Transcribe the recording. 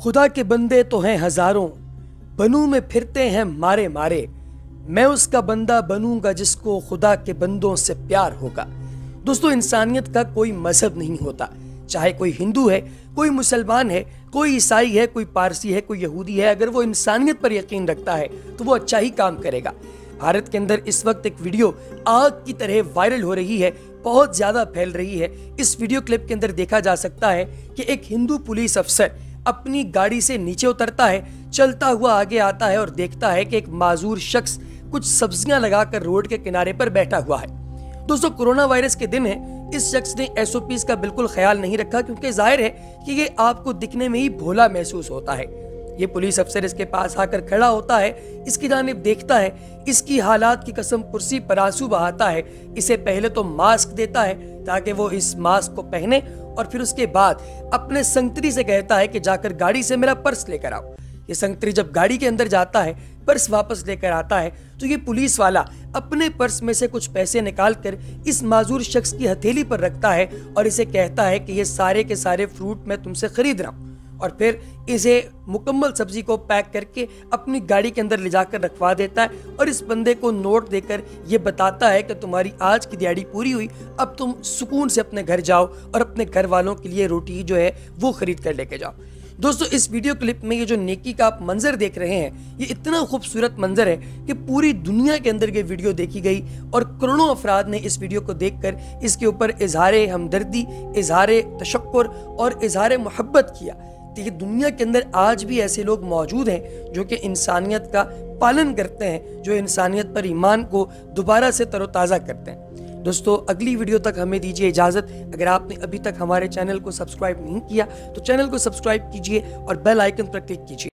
खुदा के बंदे तो हैं हजारों, बनू में फिरते हैं मारे मारे, मैं उसका बंदा बनूंगा जिसको खुदा के बंदों से प्यार होगा। दोस्तों, इंसानियत का कोई मजहब नहीं होता, चाहे कोई हिंदू है, कोई मुसलमान है, कोई ईसाई है, कोई पारसी है, कोई यहूदी है। अगर वो इंसानियत पर यकीन रखता है तो वो अच्छा ही काम करेगा। भारत के अंदर इस वक्त एक वीडियो आग की तरह वायरल हो रही है, बहुत ज्यादा फैल रही है। इस वीडियो क्लिप के अंदर देखा जा सकता है कि एक हिंदू पुलिस अफसर अपनी गाड़ी से नीचे उतरता है, चलता हुआ आगे आता है और देखता है कि एक माजूर शख्स कुछ सब्जियां लगाकर रोड के किनारे पर बैठा हुआ है। दोस्तों, कोरोना वायरस के दिन है, इस शख्स ने एसओपीज का बिल्कुल ख्याल नहीं रखा, क्योंकि जाहिर है कि ये आपको दिखने में ही भोला महसूस होता है। ये पुलिस अफसर इसके पास आकर खड़ा होता है, इसकी जानिब देखता है, इसकी हालात की कसम कुर्सी पर आंसू बहाता है, इसे पहले तो मास्क देता है ताकि वो इस मास्क को पहने और फिर उसके बाद अपने संगतरी से कहता है कि जाकर गाड़ी से मेरा पर्स लेकर आओ। ये संगतरी जब गाड़ी के अंदर जाता है, पर्स वापस लेकर आता है, तो ये पुलिस वाला अपने पर्स में से कुछ पैसे निकालकर इस माजूर शख्स की हथेली पर रखता है और इसे कहता है कि ये सारे के सारे फ्रूट मैं तुमसे खरीद रहा हूँ, और फिर इसे मुकम्मल सब्जी को पैक करके अपनी गाड़ी के अंदर ले जाकर रखवा देता है और इस बंदे को नोट देकर ये बताता है कि तुम्हारी आज की दिहाड़ी पूरी हुई, अब तुम सुकून से अपने घर जाओ और अपने घर वालों के लिए रोटी जो है वो खरीद कर लेके जाओ। दोस्तों, इस वीडियो क्लिप में ये जो नेकी का आप मंजर देख रहे हैं, ये इतना खूबसूरत मंजर है कि पूरी दुनिया के अंदर ये वीडियो देखी गई और करोड़ों अफराद ने इस वीडियो को देखकर इसके ऊपर इजहार हमदर्दी, इजहार तशक्कुर और इजहार मोहब्बत किया। तो ये दुनिया के अंदर आज भी ऐसे लोग मौजूद हैं जो कि इंसानियत का पालन करते हैं, जो इंसानियत पर ईमान को दोबारा से तरोताज़ा करते हैं। दोस्तों, अगली वीडियो तक हमें दीजिए इजाज़त। अगर आपने अभी तक हमारे चैनल को सब्सक्राइब नहीं किया तो चैनल को सब्सक्राइब कीजिए और बेल आइकन पर क्लिक कीजिए।